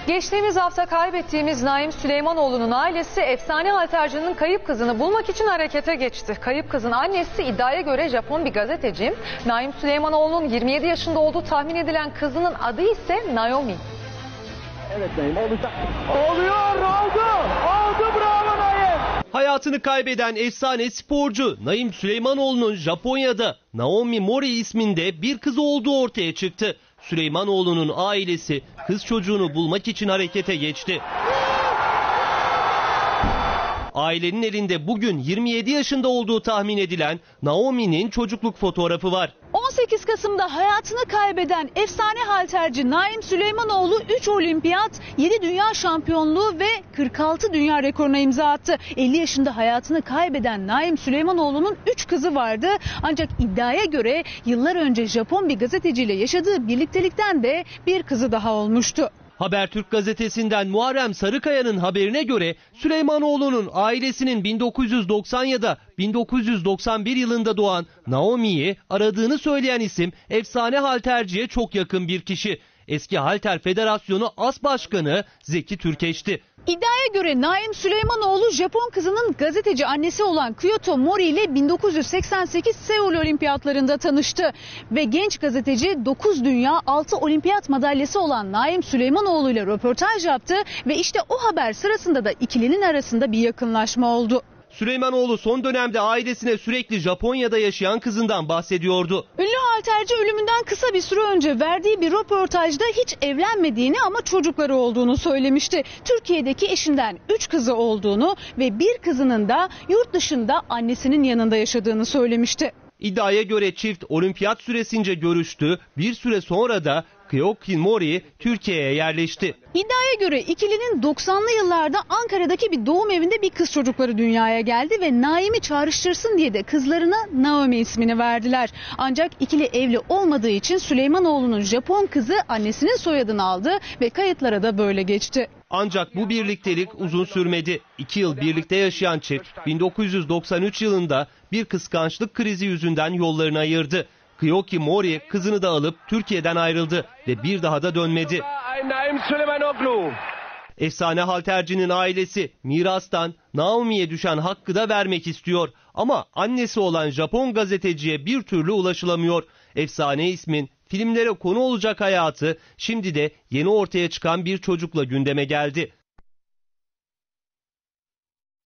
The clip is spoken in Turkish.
Geçtiğimiz hafta kaybettiğimiz Naim Süleymanoğlu'nun ailesi efsane haltercinin kayıp kızını bulmak için harekete geçti. Kayıp kızın annesi iddiaya göre Japon bir gazeteci. Naim Süleymanoğlu'nun 27 yaşında olduğu tahmin edilen kızının adı ise Naomi. Evet Naim olacak. Oldu bravo Naim. Hayatını kaybeden efsane sporcu Naim Süleymanoğlu'nun Japonya'da Naomi Mori isminde bir kızı olduğu ortaya çıktı. Süleymanoğlu'nun ailesi kız çocuğunu bulmak için harekete geçti. Ailenin elinde bugün 27 yaşında olduğu tahmin edilen Naomi'nin çocukluk fotoğrafı var. 18 Kasım'da hayatını kaybeden efsane halterci Naim Süleymanoğlu 3 olimpiyat, 7 dünya şampiyonluğu ve 46 dünya rekoruna imza attı. 50 yaşında hayatını kaybeden Naim Süleymanoğlu'nun 3 kızı vardı. Ancak iddiaya göre yıllar önce Japon bir gazeteciyle yaşadığı birliktelikten de bir kızı daha olmuştu. Habertürk gazetesinden Muharrem Sarıkaya'nın haberine göre Süleymanoğlu'nun ailesinin 1990 ya da 1991 yılında doğan Naomi'yi aradığını söyleyen isim efsane halterciye çok yakın bir kişi. Eski Halter Federasyonu As Başkanı Zeki Türkeş'ti. İddiaya göre Naim Süleymanoğlu Japon kızının gazeteci annesi olan Kyoto Mori ile 1988 Seul Olimpiyatlarında tanıştı. Ve genç gazeteci 9 dünya 6 olimpiyat madalyası olan Naim Süleymanoğlu ile röportaj yaptı. Ve işte o haber sırasında da ikilinin arasında bir yakınlaşma oldu. Süleymanoğlu son dönemde ailesine sürekli Japonya'da yaşayan kızından bahsediyordu. Ünlü halterci ölümünden kısa bir süre önce verdiği bir röportajda hiç evlenmediğini ama çocukları olduğunu söylemişti. Türkiye'deki eşinden 3 kızı olduğunu ve bir kızının da yurt dışında annesinin yanında yaşadığını söylemişti. İddiaya göre çift olimpiyat süresince görüştü. Bir süre sonra da Kyoto Mori Türkiye'ye yerleşti. İddiaya göre ikilinin 90'lı yıllarda Ankara'daki bir doğum evinde bir kız çocukları dünyaya geldi ve Naim'i çağrıştırsın diye de kızlarına Naomi ismini verdiler. Ancak ikili evli olmadığı için Süleymanoğlu'nun Japon kızı annesinin soyadını aldı ve kayıtlara da böyle geçti. Ancak bu birliktelik uzun sürmedi. 2 yıl birlikte yaşayan çift 1993 yılında bir kıskançlık krizi yüzünden yollarını ayırdı. Kyoto Mori kızını da alıp Türkiye'den ayrıldı ve bir daha da dönmedi. Efsane haltercinin ailesi mirastan Naomi'ye düşen hakkı da vermek istiyor. Ama annesi olan Japon gazeteciye bir türlü ulaşılamıyor. Efsane ismin filmlere konu olacak hayatı şimdi de yeni ortaya çıkan bir çocukla gündeme geldi.